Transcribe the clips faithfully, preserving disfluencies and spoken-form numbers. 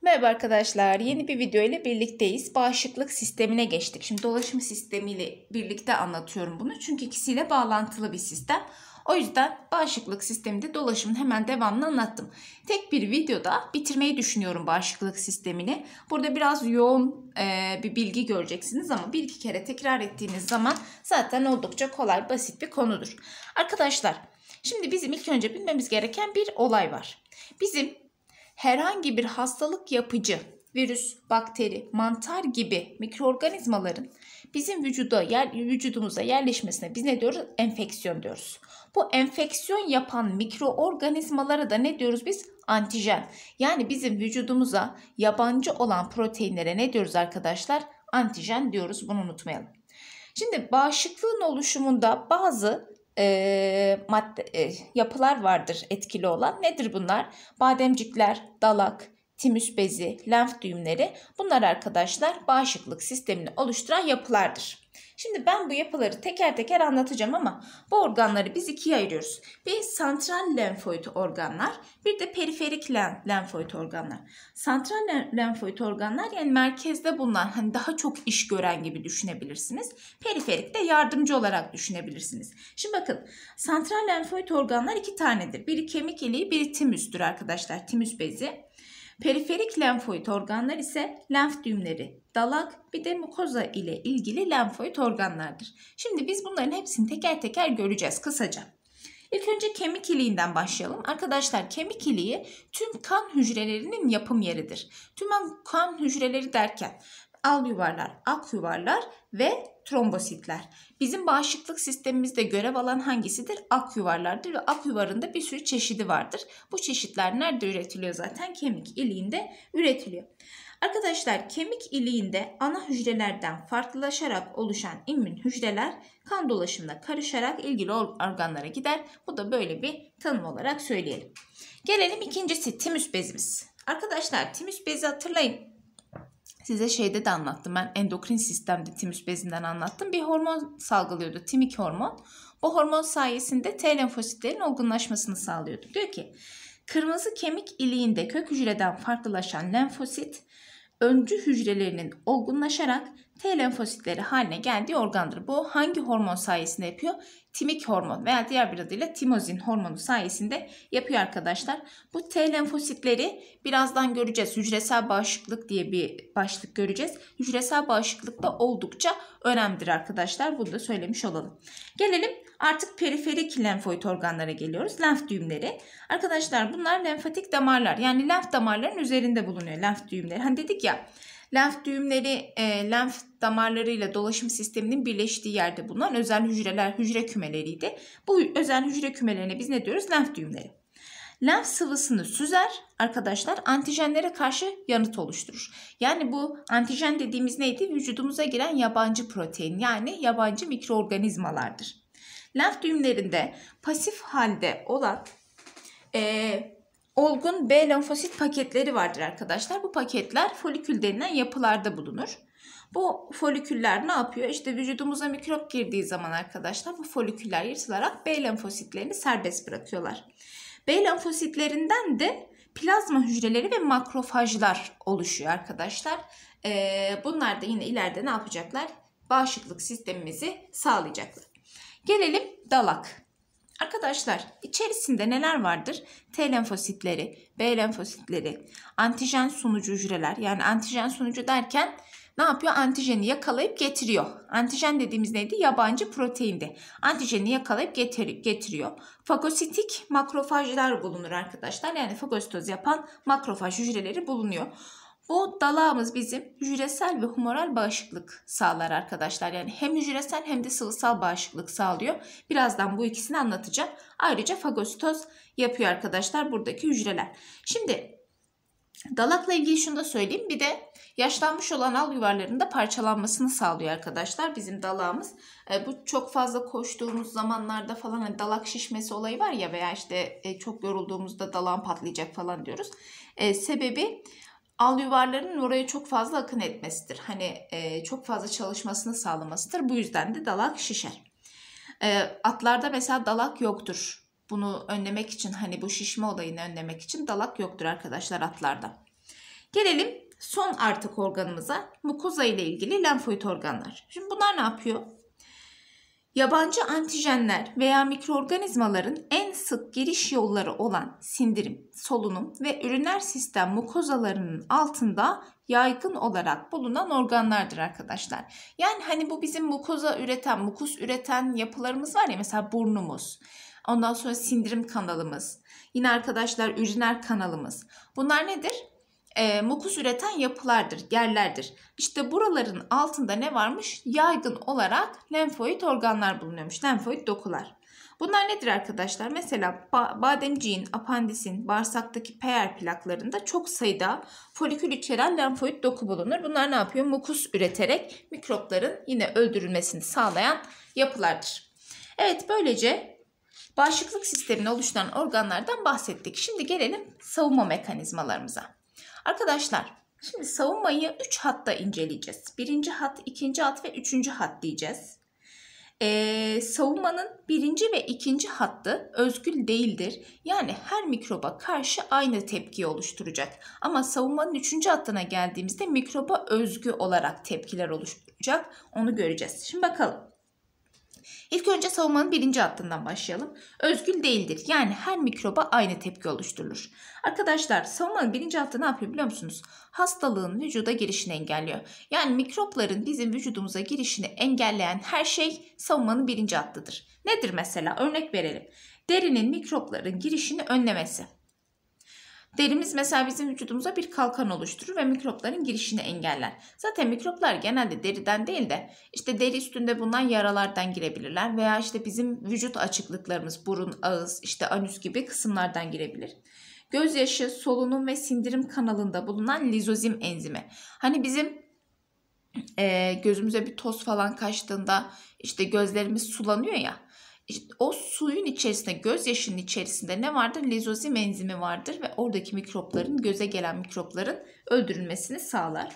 Merhaba arkadaşlar, yeni bir video ile birlikteyiz. Bağışıklık sistemine geçtik. Şimdi dolaşım sistemiyle birlikte anlatıyorum bunu. Çünkü ikisiyle bağlantılı bir sistem. O yüzden bağışıklık sisteminde dolaşımın hemen devamını anlattım. Tek bir videoda bitirmeyi düşünüyorum bağışıklık sistemini. Burada biraz yoğun e, bir bilgi göreceksiniz ama bir iki kere tekrar ettiğiniz zaman zaten oldukça kolay, basit bir konudur. Arkadaşlar, şimdi bizim ilk önce bilmemiz gereken bir olay var. Bizim herhangi bir hastalık yapıcı, virüs, bakteri, mantar gibi mikroorganizmaların bizim vücuda, yer, vücudumuza yerleşmesine biz ne diyoruz? Enfeksiyon diyoruz. Bu enfeksiyon yapan mikroorganizmalara da ne diyoruz biz? Antijen. Yani bizim vücudumuza yabancı olan proteinlere ne diyoruz arkadaşlar? Antijen diyoruz. Bunu unutmayalım. Şimdi bağışıklığın oluşumunda bazı e, madde, e, yapılar vardır etkili olan. Nedir bunlar? Bademcikler, dalak, timüs bezi, lenf düğümleri. Bunlar arkadaşlar bağışıklık sistemini oluşturan yapılardır. Şimdi ben bu yapıları teker teker anlatacağım ama bu organları biz ikiye ayırıyoruz. Bir santral lenfoid organlar, bir de periferik lenfoid organlar. Santral lenfoid organlar yani merkezde bulunan, hani daha çok iş gören gibi düşünebilirsiniz. Periferik de yardımcı olarak düşünebilirsiniz. Şimdi bakın, santral lenfoid organlar iki tanedir. Biri kemik iliği, biri timüstür arkadaşlar. Timüs bezi. Periferik lenfoid organlar ise lenf düğümleri, dalak, bir de mukoza ile ilgili lenfoid organlardır. Şimdi biz bunların hepsini teker teker göreceğiz kısaca. İlk önce kemik iliğinden başlayalım. Arkadaşlar, kemik iliği tüm kan hücrelerinin yapım yeridir. Tüm kan hücreleri derken al yuvarlar, ak yuvarlar ve trombositler. Bizim bağışıklık sistemimizde görev alan hangisidir? Ak yuvarlardır ve ak yuvarında bir sürü çeşidi vardır. Bu çeşitler nerede üretiliyor zaten? Kemik iliğinde üretiliyor. Arkadaşlar, kemik iliğinde ana hücrelerden farklılaşarak oluşan immün hücreler kan dolaşımına karışarak ilgili organlara gider. Bu da böyle bir tanım olarak söyleyelim. Gelelim ikincisi, timüs bezimiz. Arkadaşlar, timüs bezi hatırlayın. Size şeyde de anlattım, ben endokrin sistemde timüs bezinden anlattım. Bir hormon salgılıyordu, timik hormon. Bu hormon sayesinde T lenfositlerin olgunlaşmasını sağlıyordu. Diyor ki, kırmızı kemik iliğinde kök hücreden farklılaşan lenfosit, öncü hücrelerinin olgunlaşarak T lenfositleri haline geldiği organdır. Bu hangi hormon sayesinde yapıyor? Timik hormon veya diğer bir adıyla timozin hormonu sayesinde yapıyor arkadaşlar. Bu T lenfositleri birazdan göreceğiz. Hücresel bağışıklık diye bir başlık göreceğiz. Hücresel bağışıklık da oldukça önemlidir arkadaşlar. Bunu da söylemiş olalım. Gelelim artık periferik lenfoid organlara geliyoruz. Lenf düğümleri. Arkadaşlar, bunlar lenfatik damarlar. Yani lenf damarların üzerinde bulunuyor lenf düğümleri. Hani dedik ya, lenf düğümleri e, lenf damarlarıyla dolaşım sisteminin birleştiği yerde bulunan özel hücreler, hücre kümeleriydi. Bu özel hücre kümelerine biz ne diyoruz? Lenf düğümleri. Lenf sıvısını süzer arkadaşlar, antijenlere karşı yanıt oluşturur. Yani bu antijen dediğimiz neydi? Vücudumuza giren yabancı protein, yani yabancı mikroorganizmalardır. Lenf düğümlerinde pasif halde olan e, olgun B lenfosit paketleri vardır arkadaşlar. Bu paketler folikül denilen yapılarda bulunur. Bu foliküller ne yapıyor? İşte vücudumuza mikrop girdiği zaman arkadaşlar bu foliküller yırtılarak B lenfositlerini serbest bırakıyorlar. B lenfositlerinden de plazma hücreleri ve makrofajlar oluşuyor arkadaşlar. Ee, bunlar da yine ileride ne yapacaklar? Bağışıklık sistemimizi sağlayacaklar. Gelelim dalak. Arkadaşlar, içerisinde neler vardır? T lenfositleri, B lenfositleri, antijen sunucu hücreler. Yani antijen sunucu derken ne yapıyor? Antijeni yakalayıp getiriyor. Antijen dediğimiz neydi? Yabancı proteindi. Antijeni yakalayıp getir getiriyor. Fagositik makrofajlar bulunur arkadaşlar. Yani fagositoz yapan makrofaj hücreleri bulunuyor. Bu dalağımız bizim hücresel ve humoral bağışıklık sağlar arkadaşlar. Yani hem hücresel hem de sıvısal bağışıklık sağlıyor. Birazdan bu ikisini anlatacağım. Ayrıca fagositoz yapıyor arkadaşlar buradaki hücreler. Şimdi dalakla ilgili şunu da söyleyeyim. Bir de yaşlanmış olan al yuvarlarının da parçalanmasını sağlıyor arkadaşlar bizim dalağımız. E, bu çok fazla koştuğumuz zamanlarda falan hani dalak şişmesi olayı var ya, veya işte e, çok yorulduğumuzda dalağım patlayacak falan diyoruz. E, sebebi al yuvarların oraya çok fazla akın etmesidir. Hani e, çok fazla çalışmasını sağlamasıdır. Bu yüzden de dalak şişer. E, atlarda mesela dalak yoktur. Bunu önlemek için, hani bu şişme olayını önlemek için dalak yoktur arkadaşlar atlarda. Gelelim son artık organımıza, mukoza ile ilgili lenfoid organlar. Şimdi bunlar ne yapıyor? Yabancı antijenler veya mikroorganizmaların en sık giriş yolları olan sindirim, solunum ve üriner sistem mukozalarının altında yaygın olarak bulunan organlardır arkadaşlar. Yani hani bu bizim mukoza üreten, mukus üreten yapılarımız var ya, mesela burnumuz, ondan sonra sindirim kanalımız, yine arkadaşlar üriner kanalımız. Bunlar nedir? E, mukus üreten yapılardır, yerlerdir. İşte buraların altında ne varmış? Yaygın olarak lenfoid organlar bulunuyormuş, lenfoid dokular. Bunlar nedir arkadaşlar? Mesela bademciğin, apandisin, bağırsaktaki P R plaklarında çok sayıda folikül içeren lenfoid doku bulunur. Bunlar ne yapıyor? Mukus üreterek mikropların yine öldürülmesini sağlayan yapılardır. Evet, böylece bağışıklık sistemini oluşturan organlardan bahsettik. Şimdi gelelim savunma mekanizmalarımıza. Arkadaşlar, şimdi savunmayı üç hatta inceleyeceğiz. Birinci hat, ikinci hat ve üçüncü hat diyeceğiz. Ee, savunmanın birinci ve ikinci hattı özgül değildir. Yani her mikroba karşı aynı tepkiyi oluşturacak. Ama savunmanın üçüncü hattına geldiğimizde mikroba özgü olarak tepkiler oluşturacak. Onu göreceğiz. Şimdi bakalım. İlk önce savunmanın birinci hattından başlayalım. Özgül değildir. Yani her mikroba aynı tepki oluşturulur. Arkadaşlar, savunmanın birinci hattı ne yapıyor biliyor musunuz? Hastalığın vücuda girişini engelliyor. Yani mikropların bizim vücudumuza girişini engelleyen her şey savunmanın birinci hattıdır. Nedir mesela? Örnek verelim. Derinin mikropların girişini önlemesi. Derimiz mesela bizim vücudumuza bir kalkan oluşturur ve mikropların girişini engeller. Zaten mikroplar genelde deriden değil de işte deri üstünde bulunan yaralardan girebilirler veya işte bizim vücut açıklıklarımız, burun, ağız, işte anüs gibi kısımlardan girebilir. Gözyaşı, solunum ve sindirim kanalında bulunan lizozim enzimi. Hani bizim e, gözümüze bir toz falan kaçtığında işte gözlerimiz sulanıyor ya. İşte o suyun içerisinde, gözyaşının içerisinde ne vardır? Lizozim enzimi vardır ve oradaki mikropların, göze gelen mikropların öldürülmesini sağlar.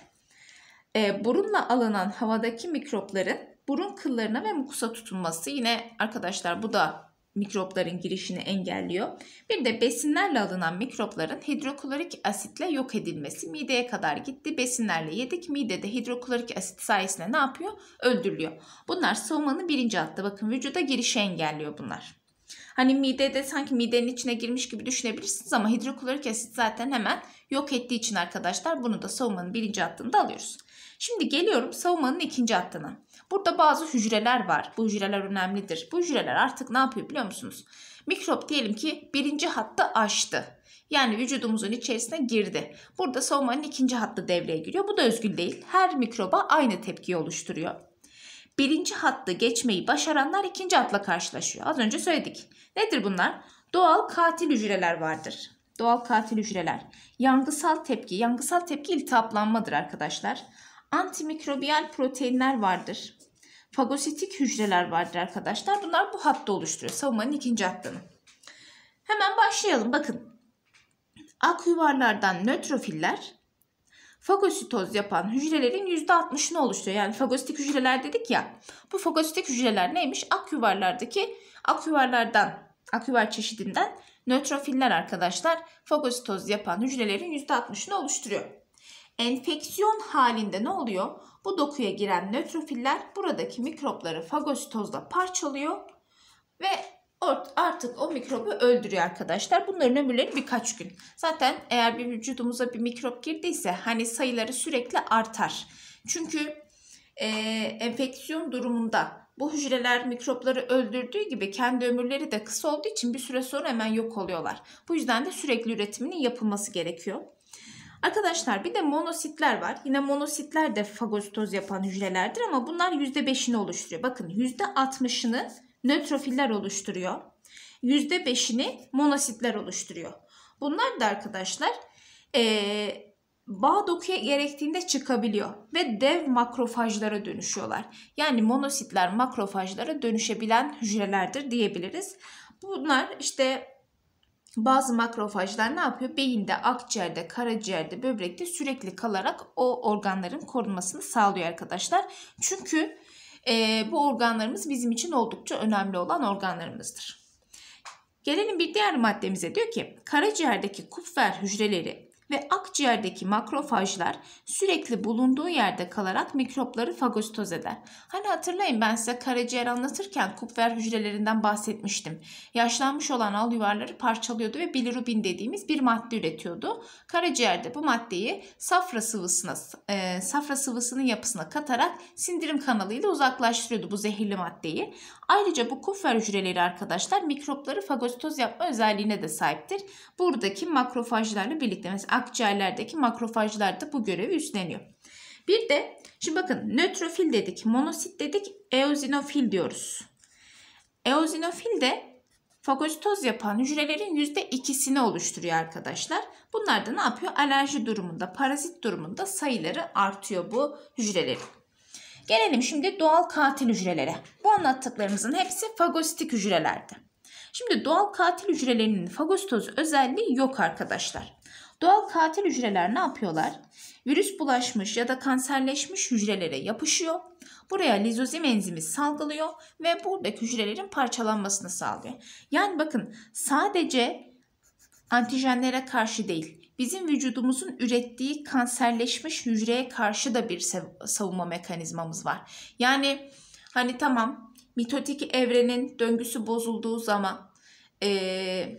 E, burunla alınan havadaki mikropların burun kıllarına ve mukusa tutunması, yine arkadaşlar bu da mikropların girişini engelliyor. Bir de besinlerle alınan mikropların hidroklorik asitle yok edilmesi. Mideye kadar gitti, besinlerle yedik, midede hidroklorik asit sayesinde ne yapıyor? Öldürülüyor. Bunlar savunmanın birinci hattı. Bakın, vücuda girişi engelliyor bunlar. Hani midede sanki midenin içine girmiş gibi düşünebilirsiniz ama hidroklorik asit zaten hemen yok ettiği için arkadaşlar bunu da savunmanın birinci hattında alıyoruz. Şimdi geliyorum savunmanın ikinci hattına. Burada bazı hücreler var. Bu hücreler önemlidir. Bu hücreler artık ne yapıyor biliyor musunuz? Mikrop diyelim ki birinci hattı aştı. Yani vücudumuzun içerisine girdi. Burada savunmanın ikinci hattı devreye giriyor. Bu da özgül değil. Her mikroba aynı tepkiyi oluşturuyor. Birinci hattı geçmeyi başaranlar ikinci hatla karşılaşıyor. Az önce söyledik. Nedir bunlar? Doğal katil hücreler vardır. Doğal katil hücreler. Yangısal tepki. Yangısal tepki iltihaplanmadır arkadaşlar. Antimikrobiyal proteinler vardır. Fagositik hücreler vardır arkadaşlar. Bunlar bu hattı oluşturuyor. Savunmanın ikinci hattını. Hemen başlayalım. Bakın. Ak yuvarlardan nötrofiller fagositoz yapan hücrelerin yüzde altmışını oluşturuyor. Yani fagositik hücreler dedik ya. Bu fagositik hücreler neymiş? Ak yuvarlardaki ak yuvarlardan, ak yuvar çeşidinden nötrofiller arkadaşlar fagositoz yapan hücrelerin yüzde altmışını oluşturuyor. Enfeksiyon halinde ne oluyor? Bu dokuya giren nötrofiller buradaki mikropları fagositozla parçalıyor ve artık o mikrobu öldürüyor arkadaşlar. Bunların ömürleri birkaç gün. Zaten eğer bir vücudumuza bir mikrop girdiyse hani sayıları sürekli artar. Çünkü e, enfeksiyon durumunda bu hücreler mikropları öldürdüğü gibi kendi ömürleri de kısa olduğu için bir süre sonra hemen yok oluyorlar. Bu yüzden de sürekli üretiminin yapılması gerekiyor. Arkadaşlar bir de monositler var. Yine monositler de fagositoz yapan hücrelerdir ama bunlar yüzde beşini oluşturuyor. Bakın yüzde altmışını nötrofiller oluşturuyor. yüzde beşini monositler oluşturuyor. Bunlar da arkadaşlar ee, bağ dokuya gerektiğinde çıkabiliyor ve dev makrofajlara dönüşüyorlar. Yani monositler makrofajlara dönüşebilen hücrelerdir diyebiliriz. Bunlar işte bazı makrofajlar ne yapıyor? Beyinde, akciğerde, karaciğerde, böbrekte sürekli kalarak o organların korunmasını sağlıyor arkadaşlar. Çünkü e, bu organlarımız bizim için oldukça önemli olan organlarımızdır. Gelelim bir diğer maddemize. Diyor ki karaciğerdeki Kupfer hücreleri ve akciğerdeki makrofajlar sürekli bulunduğu yerde kalarak mikropları fagositoz eder. Hani hatırlayın, ben size karaciğer anlatırken Kupfer hücrelerinden bahsetmiştim. Yaşlanmış olan al yuvarları parçalıyordu ve bilirubin dediğimiz bir madde üretiyordu. Karaciğerde bu maddeyi safra sıvısına, e, safra sıvısının yapısına katarak sindirim kanalıyla uzaklaştırıyordu bu zehirli maddeyi. Ayrıca bu Kupfer hücreleri arkadaşlar mikropları fagositoz yapma özelliğine de sahiptir. Buradaki makrofajlarla birlikte mesela akciğerlerdeki makrofajlar da bu görevi üstleniyor. Bir de şimdi bakın, nötrofil dedik, monosit dedik, eozinofil diyoruz. Eozinofil de fagositoz yapan hücrelerin yüzde ikisini oluşturuyor arkadaşlar. Bunlar da ne yapıyor? Alerji durumunda, parazit durumunda sayıları artıyor bu hücrelerin. Gelelim şimdi doğal katil hücrelere. Bu anlattıklarımızın hepsi fagositik hücrelerdi. Şimdi doğal katil hücrelerinin fagositoz özelliği yok arkadaşlar. Doğal katil hücreler ne yapıyorlar? Virüs bulaşmış ya da kanserleşmiş hücrelere yapışıyor. Buraya lizozim enzimi salgılıyor ve buradaki hücrelerin parçalanmasını sağlıyor. Yani bakın, sadece antijenlere karşı değil, bizim vücudumuzun ürettiği kanserleşmiş hücreye karşı da bir savunma mekanizmamız var. Yani hani tamam, mitotik evrenin döngüsü bozulduğu zaman, ee,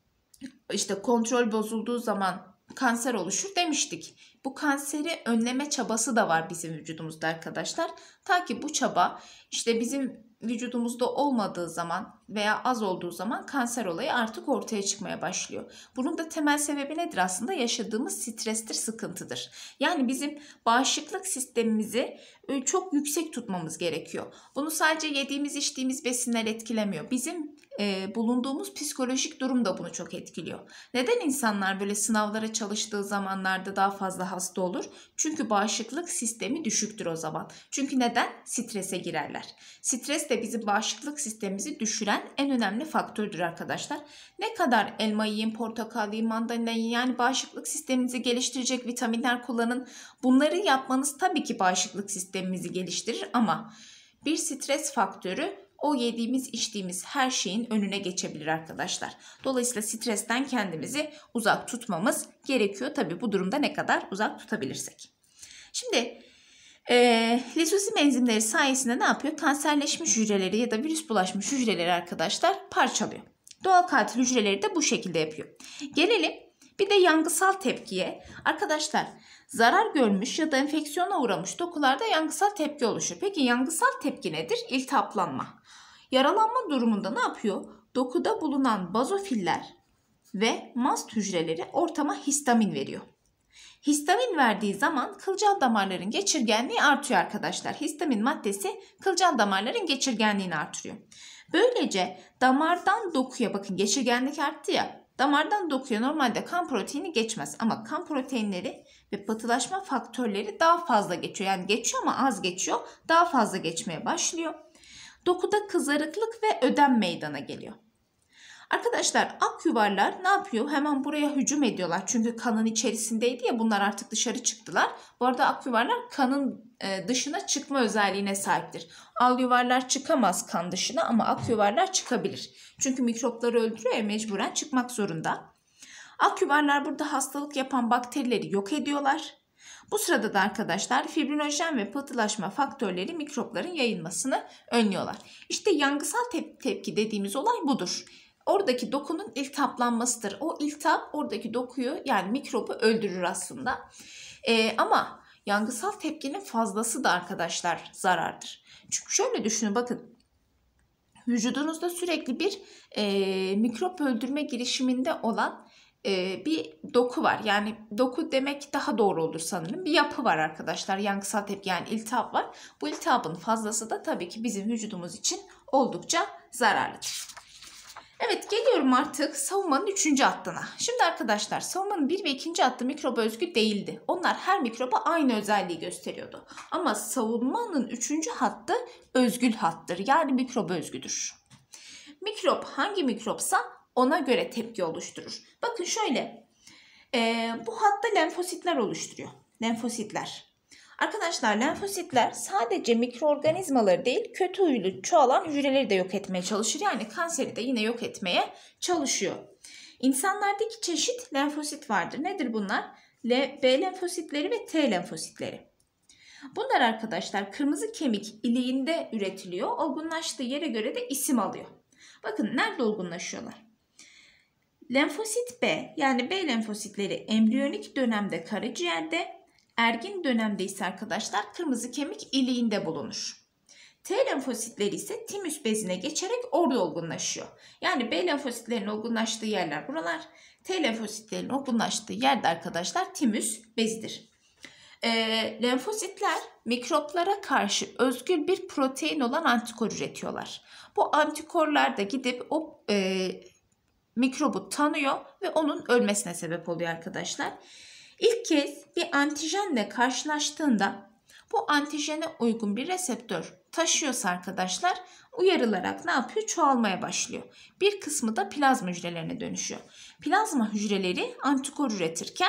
işte kontrol bozulduğu zaman kanser oluşur demiştik. Bu kanseri önleme çabası da var bizim vücudumuzda arkadaşlar. Ta ki bu çaba işte bizim vücudumuzda olmadığı zaman veya az olduğu zaman kanser olayı artık ortaya çıkmaya başlıyor. Bunun da temel sebebi nedir aslında? Yaşadığımız strestir, sıkıntıdır. Yani bizim bağışıklık sistemimizi çok yüksek tutmamız gerekiyor. Bunu sadece yediğimiz, içtiğimiz besinler etkilemiyor. Bizim e, bulunduğumuz psikolojik durum da bunu çok etkiliyor. Neden insanlar böyle sınavlara çalıştığı zamanlarda daha fazla hasta olur? Çünkü bağışıklık sistemi düşüktür o zaman. Çünkü neden? Strese girerler. Stres de bizim bağışıklık sistemimizi düşüren en önemli faktördür arkadaşlar. Ne kadar elma yiyin, portakal yiyin, mandalina yiyin, yani bağışıklık sisteminizi geliştirecek vitaminler kullanın. Bunları yapmanız tabii ki bağışıklık sistemimizi geliştirir ama bir stres faktörü o yediğimiz, içtiğimiz her şeyin önüne geçebilir arkadaşlar. Dolayısıyla stresten kendimizi uzak tutmamız gerekiyor. Tabii bu durumda ne kadar uzak tutabilirsek. Şimdi e, lizozim enzimleri sayesinde ne yapıyor? Kanserleşmiş hücreleri ya da virüs bulaşmış hücreleri arkadaşlar parçalıyor. Doğal katil hücreleri de bu şekilde yapıyor. Gelelim bir de yangısal tepkiye. Arkadaşlar, zarar görmüş ya da enfeksiyona uğramış dokularda yangısal tepki oluşur. Peki yangısal tepki nedir? İltihaplanma. Yaralanma durumunda ne yapıyor? Dokuda bulunan bazofiller ve mast hücreleri ortama histamin veriyor. Histamin verdiği zaman kılcal damarların geçirgenliği artıyor arkadaşlar. Histamin maddesi kılcal damarların geçirgenliğini artırıyor. Böylece damardan dokuya, bakın geçirgenlik arttı ya, damardan dokuya normalde kan proteini geçmez ama kan proteinleri ve pıhtılaşma faktörleri daha fazla geçiyor. Yani geçiyor ama az geçiyor, daha fazla geçmeye başlıyor. Dokuda kızarıklık ve ödem meydana geliyor. Arkadaşlar, ak yuvarlar ne yapıyor? Hemen buraya hücum ediyorlar. Çünkü kanın içerisindeydi ya, bunlar artık dışarı çıktılar. Bu arada ak yuvarlar kanın dışına çıkma özelliğine sahiptir. Al yuvarlar çıkamaz kan dışına ama ak yuvarlar çıkabilir. Çünkü mikropları öldürüyor ya, mecburen çıkmak zorunda. Ak yuvarlar burada hastalık yapan bakterileri yok ediyorlar. Bu sırada da arkadaşlar fibrinojen ve pıhtılaşma faktörleri mikropların yayılmasını önlüyorlar. İşte yangısal tep- tepki dediğimiz olay budur. Oradaki dokunun iltihaplanmasıdır. O iltihap oradaki dokuyu, yani mikrobu öldürür aslında. Ee, ama yangısal tepkinin fazlası da arkadaşlar zarardır. Çünkü şöyle düşünün, bakın. Vücudunuzda sürekli bir e, mikrop öldürme girişiminde olan e, bir doku var. Yani doku demek daha doğru olur sanırım. Bir yapı var arkadaşlar. Yangısal tepki, yani iltihap var. Bu iltihabın fazlası da tabii ki bizim vücudumuz için oldukça zararlıdır. Evet, geliyorum artık savunmanın üçüncü hattına. Şimdi arkadaşlar, savunmanın bir ve ikinci hattı mikroba özgü değildi. Onlar her mikroba aynı özelliği gösteriyordu. Ama savunmanın üçüncü hattı özgül hattır. Yani mikroba özgüdür. Mikrop hangi mikropsa ona göre tepki oluşturur. Bakın şöyle, e, bu hatta lenfositler oluşturuyor. Lenfositler. Arkadaşlar, lenfositler sadece mikroorganizmaları değil, kötü huylu çoğalan hücreleri de yok etmeye çalışır. Yani kanseri de yine yok etmeye çalışıyor. İnsanlarda iki çeşit lenfosit vardır. Nedir bunlar? B lenfositleri ve T lenfositleri. Bunlar arkadaşlar kırmızı kemik iliğinde üretiliyor. Olgunlaştığı yere göre de isim alıyor. Bakın nerede olgunlaşıyorlar? Lenfosit B yani B lenfositleri embriyonik dönemde karaciğerde, ergin dönemde ise arkadaşlar kırmızı kemik iliğinde bulunur. T lenfositleri ise timüs bezine geçerek orada olgunlaşıyor. Yani B lenfositlerinin olgunlaştığı yerler buralar. T lenfositlerinin olgunlaştığı yerde arkadaşlar timüs bezidir. E, lenfositler mikroplara karşı özgül bir protein olan antikor üretiyorlar. Bu antikorlar da gidip o e, mikrobu tanıyor ve onun ölmesine sebep oluyor arkadaşlar. İlk kez bir antijenle karşılaştığında bu antijene uygun bir reseptör taşıyorsa arkadaşlar uyarılarak ne yapıyor? Çoğalmaya başlıyor. Bir kısmı da plazma hücrelerine dönüşüyor. Plazma hücreleri antikor üretirken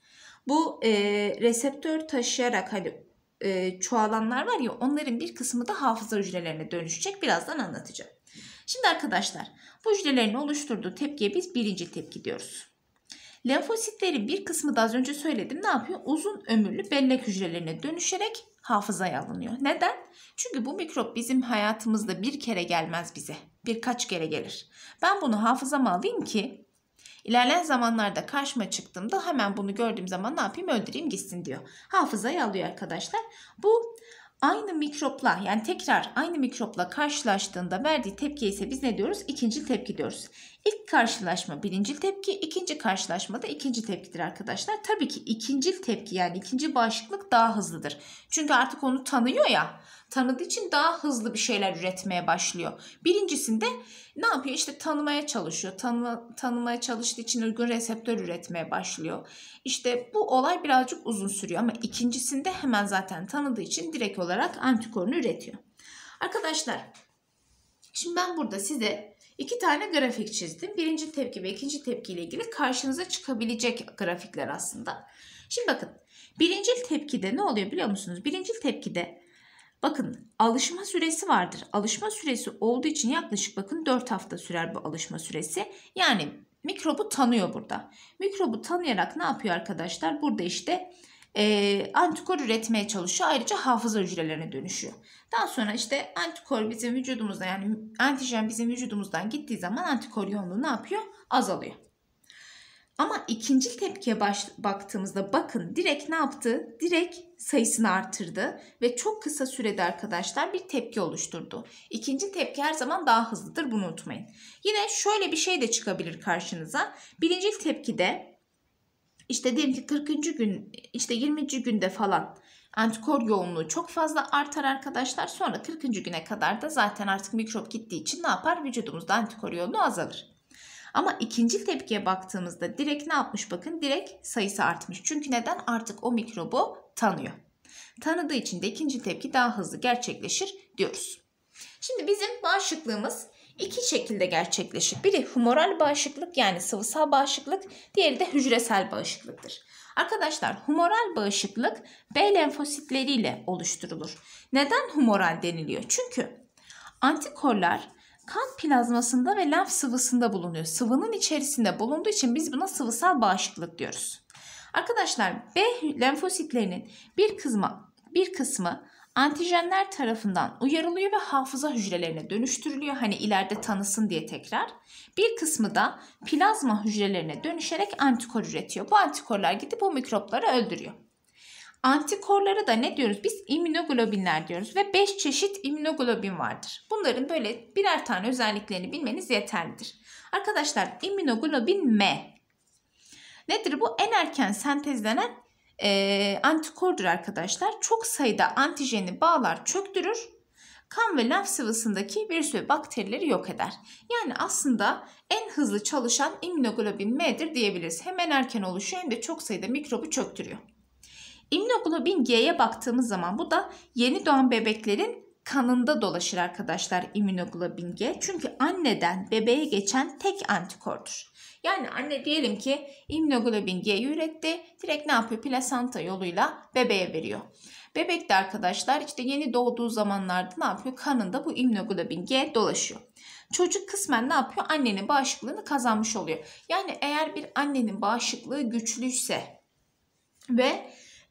bu e, reseptör taşıyarak hani e, çoğalanlar var ya onların bir kısmı da hafıza hücrelerine dönüşecek. Birazdan anlatacağım. Şimdi arkadaşlar bu hücrelerin oluşturduğu tepkiye biz birinci tepki diyoruz. Lenfositlerin bir kısmı da az önce söyledim ne yapıyor? Uzun ömürlü bellek hücrelerine dönüşerek hafızaya alınıyor. Neden? Çünkü bu mikrop bizim hayatımızda bir kere gelmez bize. Birkaç kere gelir. Ben bunu hafızama alayım ki ilerleyen zamanlarda karşıma çıktığımda hemen bunu gördüğüm zaman ne yapayım? Öldüreyim gitsin diyor. Hafızaya alıyor arkadaşlar. Bu aynı mikropla yani tekrar aynı mikropla karşılaştığında verdiği tepki ise biz ne diyoruz? İkincil tepki diyoruz. İlk karşılaşma birincil tepki, ikinci karşılaşma da ikinci tepkidir arkadaşlar. Tabii ki ikincil tepki yani ikinci bağışıklık daha hızlıdır. Çünkü artık onu tanıyor ya. Tanıdığı için daha hızlı bir şeyler üretmeye başlıyor. Birincisinde ne yapıyor? İşte tanımaya çalışıyor. Tanıma, tanımaya çalıştığı için uygun reseptör üretmeye başlıyor. İşte bu olay birazcık uzun sürüyor ama ikincisinde hemen zaten tanıdığı için direkt olarak antikorunu üretiyor. Arkadaşlar şimdi ben burada size iki tane grafik çizdim. Birinci tepki ve ikinci tepki ile ilgili karşınıza çıkabilecek grafikler aslında. Şimdi bakın birincil tepkide ne oluyor biliyor musunuz? Birincil tepkide bakın alışma süresi vardır. Alışma süresi olduğu için yaklaşık bakın dört hafta sürer bu alışma süresi. Yani mikrobu tanıyor burada. Mikrobu tanıyarak ne yapıyor arkadaşlar? Burada işte e, antikor üretmeye çalışıyor. Ayrıca hafıza hücrelerine dönüşüyor. Daha sonra işte antikor bizim vücudumuzda yani antijen bizim vücudumuzdan gittiği zaman antikor yoğunluğu ne yapıyor? Azalıyor. Ama ikinci tepkiye baş, baktığımızda bakın direkt ne yaptı? Direkt sayısını artırdı ve çok kısa sürede arkadaşlar bir tepki oluşturdu. İkinci tepki her zaman daha hızlıdır, bunu unutmayın. Yine şöyle bir şey de çıkabilir karşınıza. Birinci tepkide işte diyelim ki kırkıncı gün işte yirminci günde falan antikor yoğunluğu çok fazla artar arkadaşlar. Sonra kırkıncı güne kadar da zaten artık mikrop gittiği için ne yapar? Vücudumuzda antikor yoğunluğu azalır. Ama ikinci tepkiye baktığımızda direkt ne yapmış bakın? Direkt sayısı artmış. Çünkü neden? Artık o mikrobu tanıyor. Tanıdığı için de ikinci tepki daha hızlı gerçekleşir diyoruz. Şimdi bizim bağışıklığımız iki şekilde gerçekleşir. Biri humoral bağışıklık yani sıvısal bağışıklık, diğeri de hücresel bağışıklıktır. Arkadaşlar humoral bağışıklık B lenfositleriyle oluşturulur. Neden humoral deniliyor? Çünkü antikorlar kan plazmasında ve lenf sıvısında bulunuyor. Sıvının içerisinde bulunduğu için biz buna sıvısal bağışıklık diyoruz. Arkadaşlar B lenfositlerinin bir kısmı, bir kısmı antijenler tarafından uyarılıyor ve hafıza hücrelerine dönüştürülüyor. Hani ileride tanısın diye tekrar. Bir kısmı da plazma hücrelerine dönüşerek antikor üretiyor. Bu antikorlar gidip o mikropları öldürüyor. Antikorları da ne diyoruz? Biz immünoglobinler diyoruz ve beş çeşit immünoglobin vardır. Bunların böyle birer tane özelliklerini bilmeniz yeterlidir. Arkadaşlar immünoglobin M nedir bu? En erken sentezlenen e, antikordur arkadaşlar. Çok sayıda antijeni bağlar, çöktürür. Kan ve lenf sıvısındaki virüs ve bakterileri yok eder. Yani aslında en hızlı çalışan immünoglobin M'dir diyebiliriz. Hem en erken oluşuyor hem de çok sayıda mikrobu çöktürüyor. İmmünoglobin G'ye baktığımız zaman bu da yeni doğan bebeklerin kanında dolaşır arkadaşlar immünoglobin G. Çünkü anneden bebeğe geçen tek antikordur. Yani anne diyelim ki immünoglobin G'yi üretti. Direkt ne yapıyor? Plasenta yoluyla bebeğe veriyor. Bebek de arkadaşlar işte yeni doğduğu zamanlarda ne yapıyor? Kanında bu immünoglobin G dolaşıyor. Çocuk kısmen ne yapıyor? Annenin bağışıklığını kazanmış oluyor. Yani eğer bir annenin bağışıklığı güçlüyse ve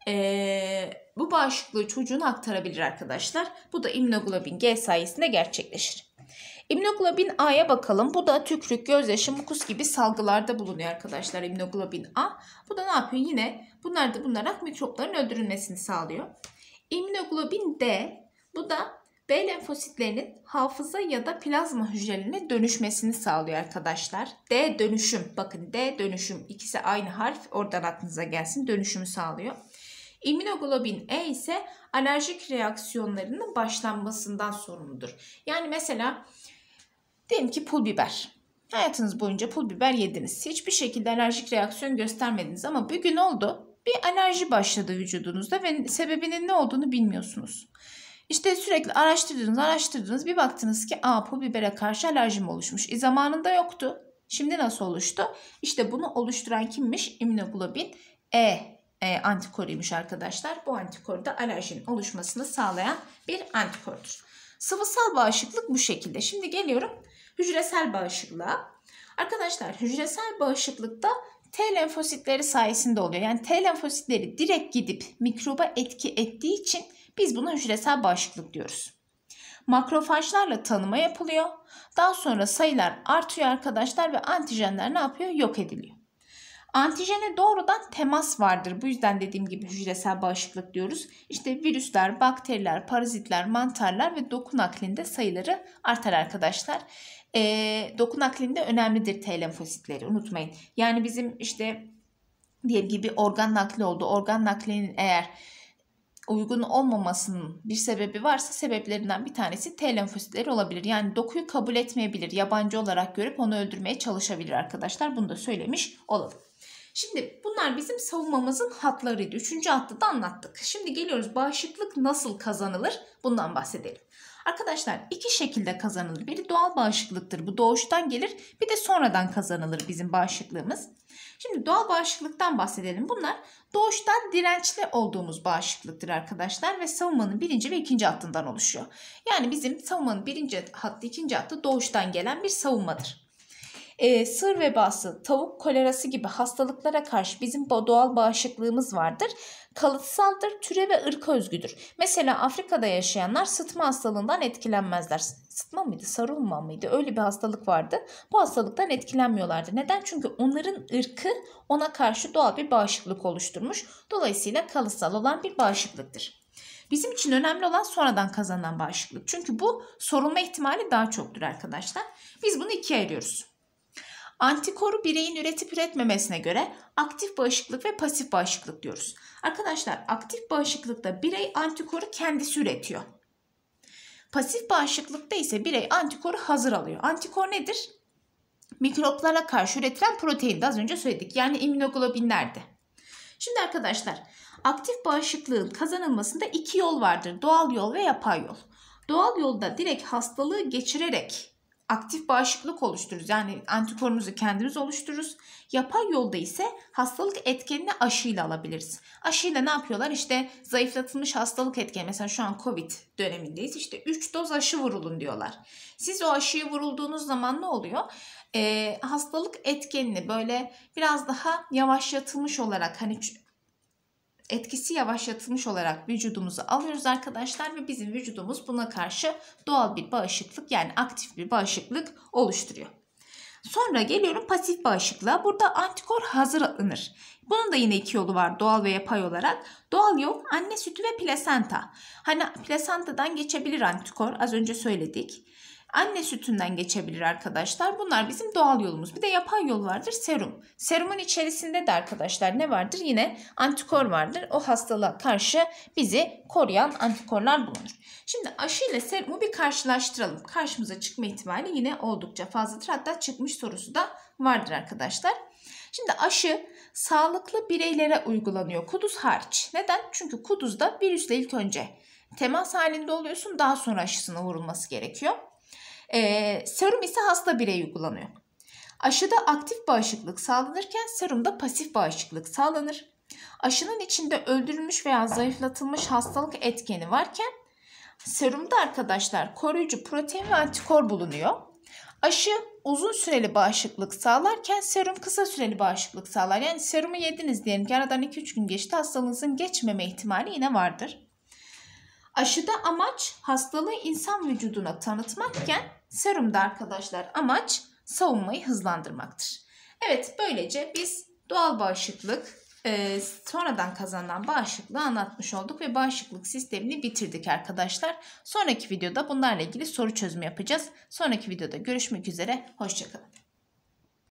ee, bu bağışıklığı çocuğuna aktarabilir arkadaşlar. Bu da immünoglobin G sayesinde gerçekleşir. İmmünoglobin A'ya bakalım. Bu da tükürük, gözyaşı, mukus gibi salgılarda bulunuyor arkadaşlar immünoglobin A. Bu da ne yapıyor? Yine bunlar da bulunarak mikropların öldürülmesini sağlıyor. İmmünoglobin D, bu da B lenfositlerinin hafıza ya da plazma hücrelerine dönüşmesini sağlıyor arkadaşlar. D dönüşüm. Bakın D dönüşüm. İkisi aynı harf. Oradan aklınıza gelsin. Dönüşümü sağlıyor. İmmünoglobin E ise alerjik reaksiyonlarının başlanmasından sorumludur. Yani mesela diyelim ki pul biber. Hayatınız boyunca pul biber yediniz. Hiçbir şekilde alerjik reaksiyon göstermediniz ama bir gün oldu. Bir alerji başladı vücudunuzda ve sebebinin ne olduğunu bilmiyorsunuz. İşte sürekli araştırdınız, araştırdınız. Bir baktınız ki aa pul bibere karşı alerjim oluşmuş. E zamanında yoktu. Şimdi nasıl oluştu? İşte bunu oluşturan kimmiş? İmmünoglobin E, e antikoruymuş arkadaşlar. Bu antikor da alerjinin oluşmasını sağlayan bir antikordur. Sıvısal bağışıklık bu şekilde. Şimdi geliyorum hücresel bağışıklığa. Arkadaşlar hücresel bağışıklıkta T lenfositleri sayesinde oluyor. Yani T lenfositleri direkt gidip mikroba etki ettiği için biz buna hücresel bağışıklık diyoruz. Makrofajlarla tanıma yapılıyor. Daha sonra sayılar artıyor arkadaşlar ve antijenler ne yapıyor? Yok ediliyor. Antijene doğrudan temas vardır. Bu yüzden dediğim gibi hücresel bağışıklık diyoruz. İşte virüsler, bakteriler, parazitler, mantarlar ve doku naklinde sayıları artar arkadaşlar. E, doku naklinde önemlidir T lenfositleri, unutmayın. Yani bizim işte diyelim ki bir organ nakli oldu. Organ naklinin eğer uygun olmamasının bir sebebi varsa sebeplerinden bir tanesi T lenfositleri olabilir. Yani dokuyu kabul etmeyebilir. Yabancı olarak görüp onu öldürmeye çalışabilir arkadaşlar. Bunu da söylemiş olalım. Şimdi bunlar bizim savunmamızın hatlarıydı. Üçüncü hattı da anlattık. Şimdi geliyoruz bağışıklık nasıl kazanılır? Bundan bahsedelim. Arkadaşlar iki şekilde kazanılır. Biri doğal bağışıklıktır. Bu doğuştan gelir. Bir de sonradan kazanılır bizim bağışıklığımız. Şimdi doğal bağışıklıktan bahsedelim. Bunlar doğuştan dirençli olduğumuz bağışıklıktır arkadaşlar ve savunmanın birinci ve ikinci hattından oluşuyor. Yani bizim savunmanın birinci hattı, ikinci hattı doğuştan gelen bir savunmadır. Ee, sığır vebası, tavuk kolerası gibi hastalıklara karşı bizim doğal bağışıklığımız vardır. Kalıtsaldır, türe ve ırka özgüdür. Mesela Afrika'da yaşayanlar sıtma hastalığından etkilenmezler. Sıtma mıydı, sarılma mıydı? Öyle bir hastalık vardı. Bu hastalıktan etkilenmiyorlardı. Neden? Çünkü onların ırkı ona karşı doğal bir bağışıklık oluşturmuş. Dolayısıyla kalıtsal olan bir bağışıklıktır. Bizim için önemli olan sonradan kazanılan bağışıklık. Çünkü bu sorulma ihtimali daha çoktur arkadaşlar. Biz bunu ikiye ayırıyoruz. Antikoru bireyin üretip üretmemesine göre aktif bağışıklık ve pasif bağışıklık diyoruz. Arkadaşlar aktif bağışıklıkta birey antikoru kendisi üretiyor. Pasif bağışıklıkta ise birey antikoru hazır alıyor. Antikor nedir? Mikroplara karşı üretilen protein de az önce söyledik. Yani immünoglobinlerdi. Şimdi arkadaşlar aktif bağışıklığın kazanılmasında iki yol vardır. Doğal yol ve yapay yol. Doğal yolda direkt hastalığı geçirerek aktif bağışıklık oluştururuz. Yani antikorumuzu kendimiz oluştururuz. Yapay yolda ise hastalık etkenini aşıyla alabiliriz. Aşıyla ne yapıyorlar? İşte zayıflatılmış hastalık etkeni. Mesela şu an Covid dönemindeyiz. İşte üç doz aşı vurulun diyorlar. Siz o aşıyı vurulduğunuz zaman ne oluyor? Ee, hastalık etkenini böyle biraz daha yavaşlatılmış olarak hani etkisi yavaşlatılmış olarak vücudumuza alıyoruz arkadaşlar ve bizim vücudumuz buna karşı doğal bir bağışıklık yani aktif bir bağışıklık oluşturuyor. Sonra geliyorum pasif bağışıklığa. Burada antikor hazır alınır. Bunun da yine iki yolu var doğal ve yapay olarak. Doğal yol anne sütü ve plasenta. Hani plasentadan geçebilir antikor, az önce söyledik. Anne sütünden geçebilir arkadaşlar. Bunlar bizim doğal yolumuz. Bir de yapay yol vardır, serum. Serumun içerisinde de arkadaşlar ne vardır? Yine antikor vardır. O hastalığa karşı bizi koruyan antikorlar bulunur. Şimdi aşı ile serumu bir karşılaştıralım. Karşımıza çıkma ihtimali yine oldukça fazladır. Hatta çıkmış sorusu da vardır arkadaşlar. Şimdi aşı sağlıklı bireylere uygulanıyor. Kuduz hariç. Neden? Çünkü kuduzda virüsle ilk önce temas halinde oluyorsun. Daha sonra aşısına vurulması gerekiyor. Ee, serum ise hasta bireye uygulanıyor. Aşıda aktif bağışıklık sağlanırken serumda pasif bağışıklık sağlanır. Aşının içinde öldürülmüş veya zayıflatılmış hastalık etkeni varken serumda arkadaşlar koruyucu protein ve antikor bulunuyor. Aşı uzun süreli bağışıklık sağlarken serum kısa süreli bağışıklık sağlar. Yani serumu yediniz diyelim ki aradan iki üç gün geçti, hastalığınızın geçmeme ihtimali yine vardır. Aşıda amaç hastalığı insan vücuduna tanıtmakken serumda arkadaşlar amaç savunmayı hızlandırmaktır. Evet, böylece biz doğal bağışıklık, e, sonradan kazanılan bağışıklığı anlatmış olduk ve bağışıklık sistemini bitirdik arkadaşlar. Sonraki videoda bunlarla ilgili soru çözümü yapacağız. Sonraki videoda görüşmek üzere, hoşça kalın.